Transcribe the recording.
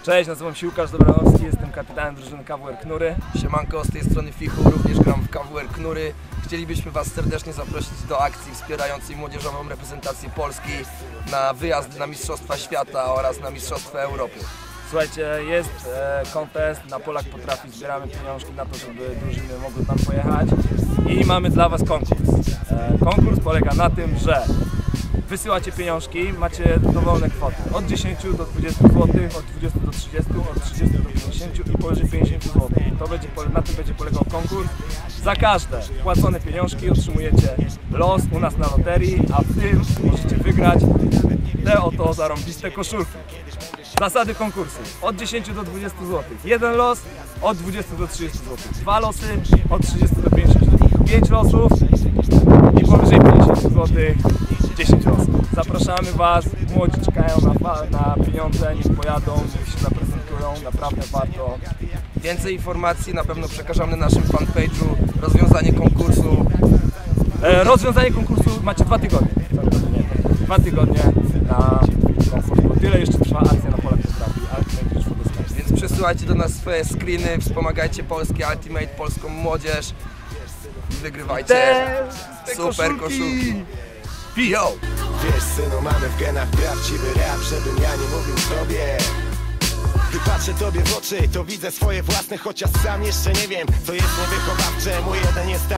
Cześć, nazywam się Łukasz Dobranowski, jestem kapitanem drużyny KWR Knury. Siemanko, z tej strony Fichu, również gram w KWR Knury. Chcielibyśmy Was serdecznie zaprosić do akcji wspierającej młodzieżową reprezentację Polski na wyjazd na Mistrzostwa Świata oraz na Mistrzostwa Europy. Słuchajcie, jest kontest na Polak Potrafi, zbieramy pieniążki na to, żeby drużyny mogły tam pojechać i mamy dla Was konkurs. Konkurs polega na tym, że wysyłacie pieniążki, macie dowolne kwoty od 10 do 20 zł, od 20 do 30, od 30 do 50 i powyżej 50 zł. Na tym będzie polegał konkurs. Za każde wpłacone pieniążki otrzymujecie los u nas na loterii, a w tym możecie wygrać te oto zarąbiste koszulki. Zasady konkursu: od 10 do 20 zł. Jeden los, od 20 do 30 zł. Dwa losy, od 30 do 50 zł. 5 losów i powyżej 50 zł. 10 losów. Zapraszamy Was, młodzi czekają na pieniądze, niech pojadą, niech się zaprezentują, naprawdę warto. Więcej informacji na pewno przekażemy na naszym fanpage'u. Rozwiązanie konkursu macie 2 tygodnie. 2 tygodnie na konkurs, bo tyle jeszcze trwa akcja na Polak Potrafi. Więc przesyłajcie do nas swoje screeny, wspomagajcie polski Ultimate, polską młodzież i wygrywajcie super koszulki. Yo! Wiesz, synu, mamy w genach prawdziwy rap, żebym ja nie mówił sobie. Gdy patrzę tobie w oczy, to widzę swoje własne, chociaż sam jeszcze nie wiem, co jest niewychowawcze. Mój jeden jest